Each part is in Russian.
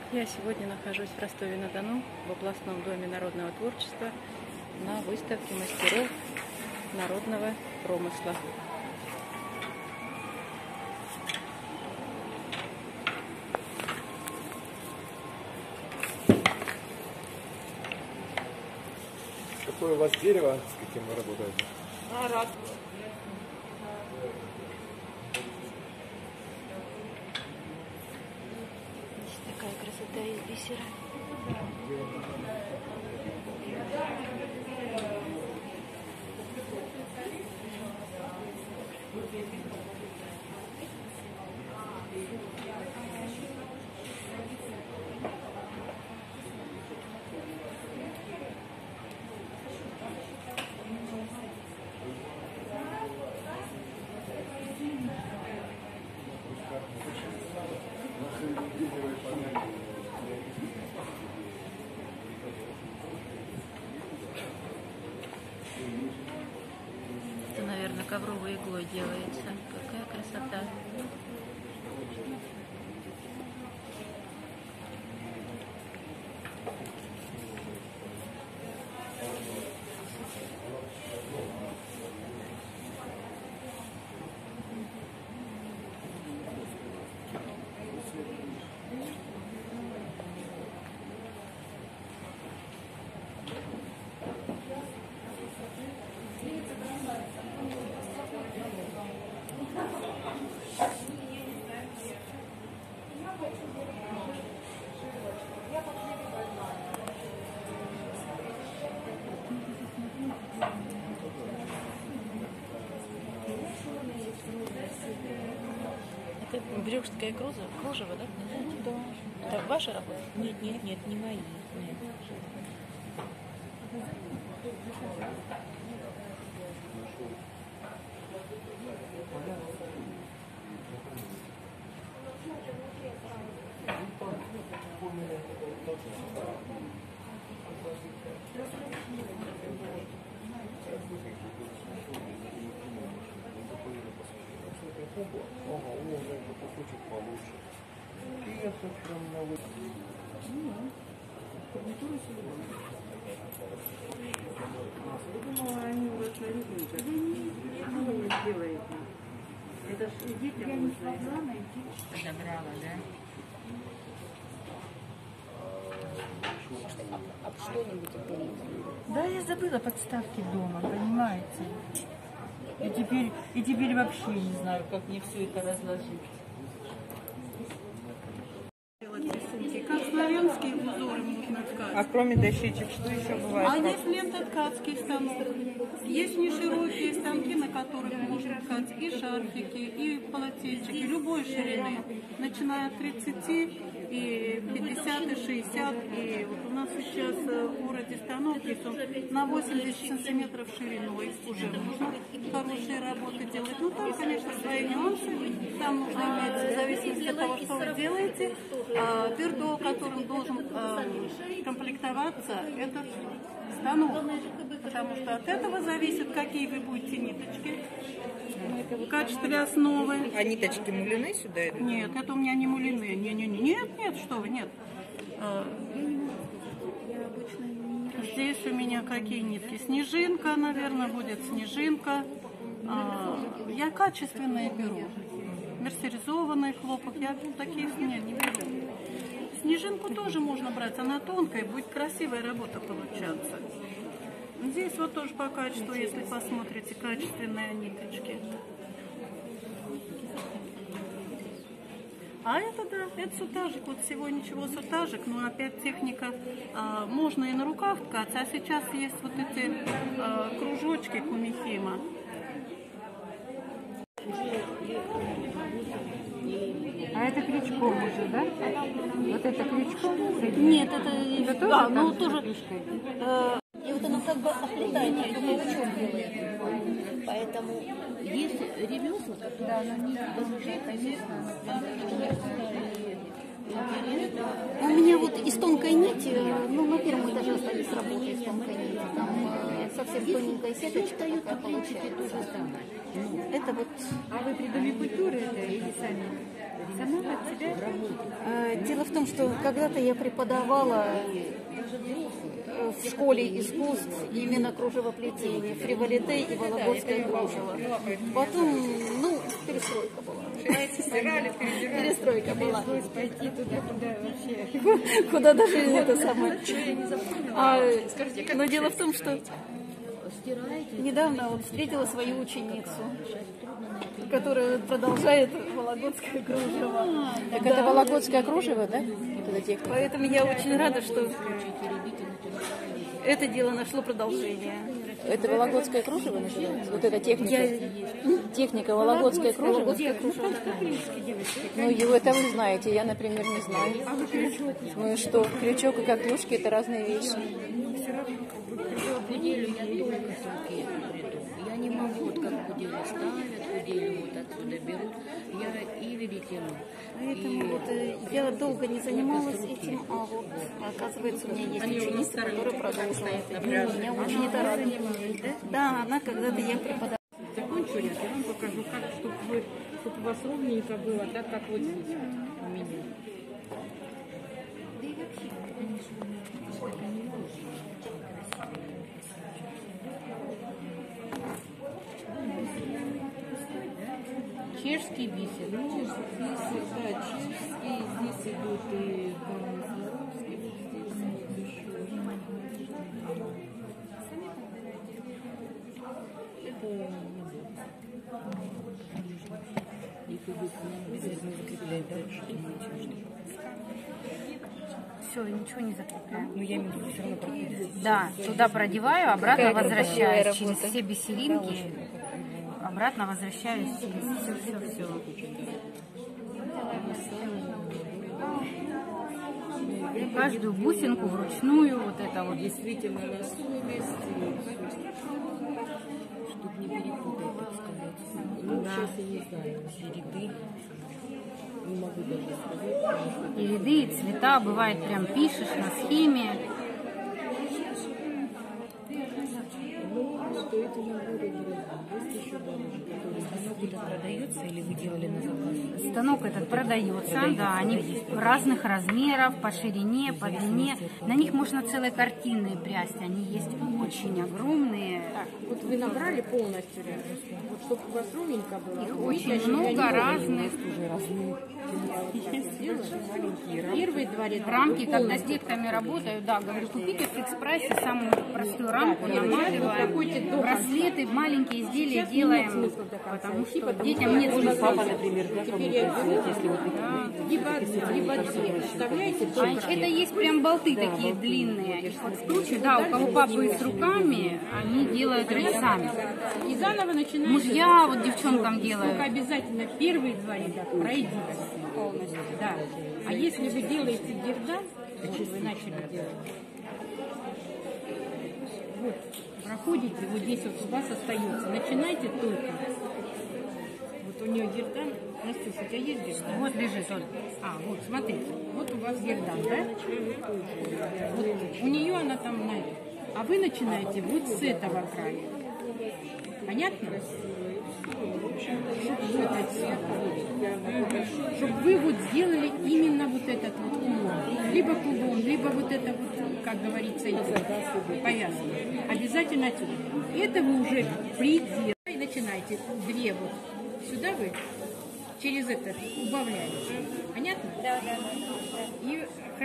Я сегодня нахожусь в Ростове-на-Дону, в областном доме народного творчества, на выставке мастеров народного промысла. Какое у вас дерево, с каким вы работаете? Рад. Такая красота из бисера. Это, наверное, ковровой иглой делается. Какая красота! Это брюшское кружево, да? Да. Это ваша работа? Нет, не мои. Нет. Кусочек получше. И это прям на Я думала, они у вас на виду. Что вы не делаете? Это ж и детям не смогла найти. Подобрала, да? Что-нибудь опилить? Да, я забыла подставки дома, понимаете? И теперь вообще не знаю, как мне все это разложить. Как славянские узоры можно ткать. А кроме дощечек, что еще бывает? А есть лентоткацкий станок, есть неширокие станки, на которых можно ткать и шарфики, и полотенчики любой ширины, начиная от 30, и 50, и 60. И вот у нас сейчас в городе станок есть, он на 80 сантиметров шириной уже можно хорошие работы делать. Ну там, конечно, свои нюансы, там нужно иметь, в зависимости от того, что вы делаете, пердол, которым должен комплектоваться этот станок, потому что от этого зависит, какие вы будете ниточки в качестве основы. А ниточки мулины сюда идут? Нет, это у меня не мулины. Нет, что вы, нет. Здесь у меня какие нитки? Снежинка, наверное, будет снежинка. Я качественные беру. Мерсеризованный хлопок. Я такие не беру. Снежинку тоже можно брать, она тонкая, будет красивая работа получаться. Здесь вот тоже по качеству, если посмотрите, качественные ниточки. А это да, это сутажик, вот всего ничего сутажик, но опять техника, можно и на руках ткать, а сейчас есть вот эти кружочки кумихима. А это крючком уже, да? Вот это крючком? Нет, это тоже, ну тоже. И вот оно как бы оплетает, только крючок делает. Поэтому есть ремесла, которые вообще, конечно, у меня вот из тонкой нити, ну, на первом этаже остались работы из тонкой нити, там совсем тоненькая сеточка такая получается. Это вот... А вы при Доме культуры это или сами? Сама от тебя? Дело в том, что когда-то я преподавала в школе искусств именно кружевоплетение, фриволите и вологодское кружево. Потом, перестройка была. Стирали, передирали. Перестройка была. Пойти туда, куда вообще. Куда даже это самое. Но дело в том, что недавно встретила свою ученицу, которая продолжает вологодское кружево. Так это вологодское кружево, да? Вот эта техника. Поэтому я очень рада, что это дело нашло продолжение. Это вологодское кружево называется? Вот эта техника? Техника вологодское кружево? Вологодское кружево. Ну, это вы знаете, я, например, не знаю. Ну и что? Крючок и коклюшки — это разные вещи. Куделю я только тонкие приду. Я не могу, вот как куделю ставят, куделю вот отсюда берут. Я и веретено. Поэтому я долго не занималась этим, а вот оказывается у меня есть ученица, которая продолжила это. Меня очень это радует. Да, она когда-то я преподавала. Закончу ряд, я вам покажу, как, чтобы у вас ровненько было, так как вот здесь вот у меня. Чешский бисер. Да, чешский, здесь идут и Сваровский, здесь все, ничего не закрепляю. Ну, я имею в виду, все равно проходит. Да, туда продеваю, обратно возвращаюсь через все бисеринки. Обратно возвращаюсь через все. И каждую бусинку вручную вот это вот. Действительно на совесть. Чтобы не перепутать, так сказать. Ну, да. Сейчас я не знаю, все ряды. Не могу даже сказать. И ряды, и цвета, бывает прям пишешь на схеме. Продается или вы делали на заказ? Станок этот продается, да, они разных размеров, по ширине, по длине. На них можно целые картины прясть, они есть очень огромные. Так, вот вы набрали полностью, вот, чтобы у вас ровненько было. Их очень много разных. Первые два ряда. Рамки, когда с детками работаю, да, говорю, купите в фикс-прайсе самую простую рамку, наматываем, браслеты, маленькие изделия делаем, потому что детям нет смысла. Папа, например, это есть прям болты такие длинные, их вот скручивают, да, у кого папы с руками, они делают это сами. И заново начинаем. Мужья вот девчонкам делают. Только обязательно первые два ряда пройдите полностью, да. А если вы делаете гердан, вот вы начали делать, вот, проходите, вот здесь вот у вас остается, начинайте только. Вот у нее гердан, Настюша, у тебя есть гердан? Вот лежит он. Вот, смотрите, вот у вас гердан, да? Вот, у нее она там, а вы начинаете вот с этого края. Понятно? Чтобы вы вот сделали именно вот этот вот кулон. Либо кулон, либо вот это вот, как говорится, повязка. Обязательно отсюда. Это вы уже приделали. И начинаете две вот. Сюда вы через это убавляете. Понятно? Да. И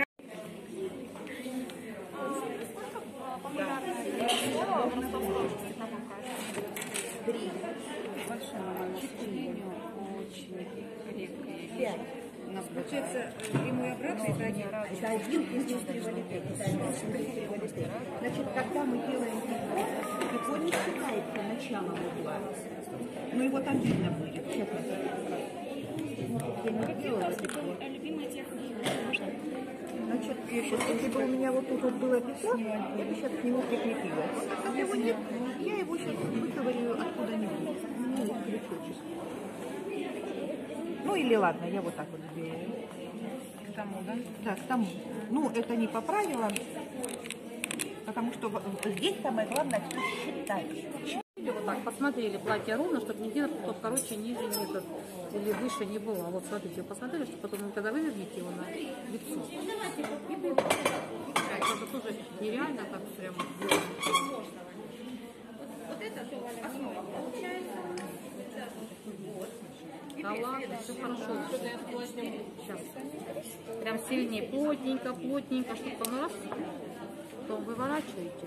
у нас получается прямой обратный, это один. Это один из фриволите. Значит, когда мы делаем прикол не считается началом угла. Ну его там видно будет. Я не делала прикол. Значит, если бы у меня вот тут вот было пятно, я бы сейчас к нему прикрепила. Как его нет, я его сейчас выковырю откуда-нибудь. Крючочек. Ну или ладно, я вот так вот сделаю. К тому, да? Да, к тому. Ну, это не по правилам, потому что здесь самое главное считать. Или вот так, посмотрели платье ровно, чтобы нигде, короче, ниже не этот, или выше не было. Вот смотрите, вы посмотрели, что потом, когда вы верните его на лицо. Это тоже нереально так прям. Вот это основа получается. Да ладно, все хорошо. Сейчас. Прям сильнее, плотненько, плотненько, чтобы потом раз, потом выворачиваете.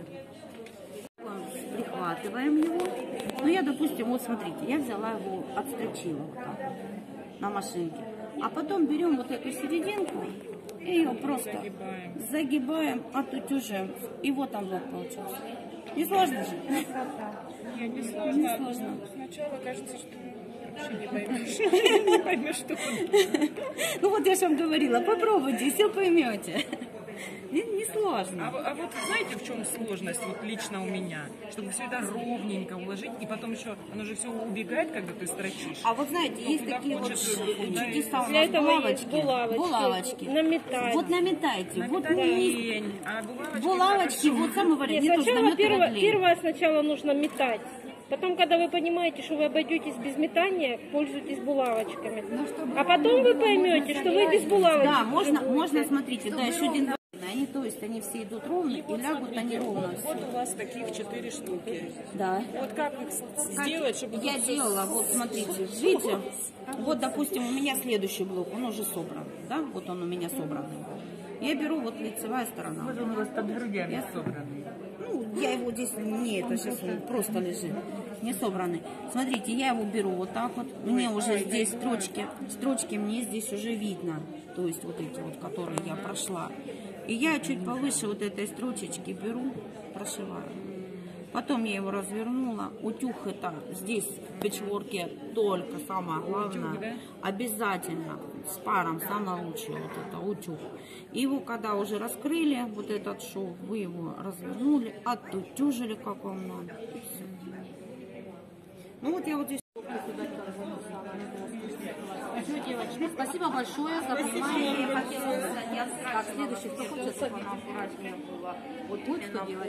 Прихватываем его. Ну, я, допустим, вот смотрите, я взяла его, отстрочила вот так на машинке. А потом берем вот эту серединку и ее просто загибаем, отутюжим. И вот он вот получился. Не сложно же? Не сложно. Не сложно. Сначала кажется, что вообще не поймешь. Не поймешь, что он. Ну вот я же вам говорила, попробуйте, все поймете. Не сложно. А вот знаете, в чем сложность вот лично у меня? Чтобы все это ровненько уложить, и потом еще, оно же все убегает, когда ты строчишь. А вот знаете, есть куда такие вот хочется, туда и- чудеса у Для нас, этого есть булавочки. булавочки. Наметать. Вот наметайте. Вот Лень. А булавочки, булавочки, вот самый вариант. Нет, Мне тоже намет лень. первое сначала нужно метать. Потом, когда вы понимаете, что вы обойдетесь без метания, пользуйтесь булавочками. А потом вы поймете, что вы без булавочек. Да, можно, смотрите, да, еще один. Они, то есть они все идут ровно и лягут они ровно. Вот у вас таких 4 штуки. Да. Вот как их сделать, чтобы... Я делала, вот смотрите, видите, вот, допустим, у меня следующий блок, он уже собран, да, вот он у меня собранный. Я беру вот лицевая сторона. Вот он у вас под грудями собранный. Ну, я его здесь, не, это сейчас он просто лежит, не собранный. Смотрите, я его беру вот так вот, мне уже здесь строчки мне здесь уже видно, то есть вот эти вот, которые я прошла. И я чуть повыше вот этой строчечки беру, прошиваю. Потом я его развернула. Утюг это здесь в пэтчворке только самое главное. Обязательно с паром самое лучшее вот это утюг. И его когда уже раскрыли, вот этот шов, вы его развернули, оттутюжили, как вам надо. И все. Ну вот я вот здесь. Все, девочки, спасибо большое за внимание. Я хотела сказать, так, следующий, кто хочет, чтобы она аккуратнее была. Вот что делать.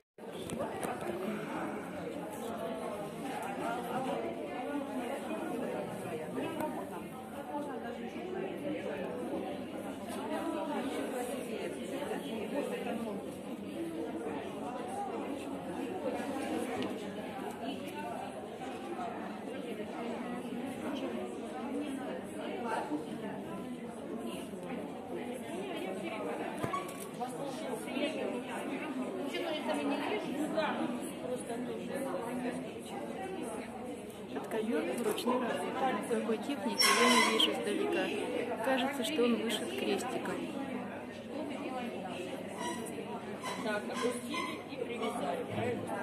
Этот ковер вручную работает. Такой техники я не вижу издалека. Кажется, что он вышит крестиком. Так, опустили и привязали, правильно?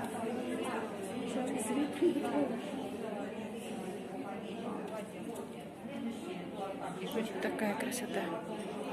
Такая красота.